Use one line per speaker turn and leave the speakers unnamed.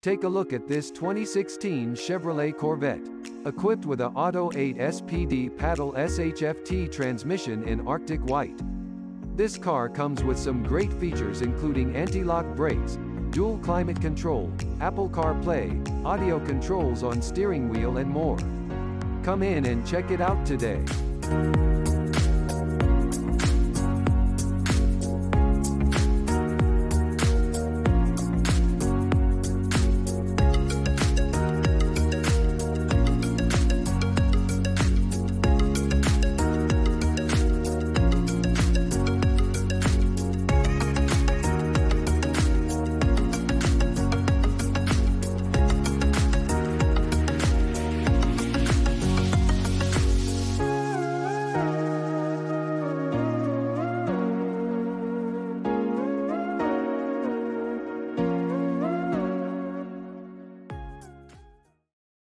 Take a look at this 2016 Chevrolet Corvette. Equipped with a Auto 8 SPD paddle SHFT transmission in Arctic White. This car comes with some great features including anti-lock brakes, dual climate control, Apple CarPlay, audio controls on steering wheel and more. Come in and check it out today.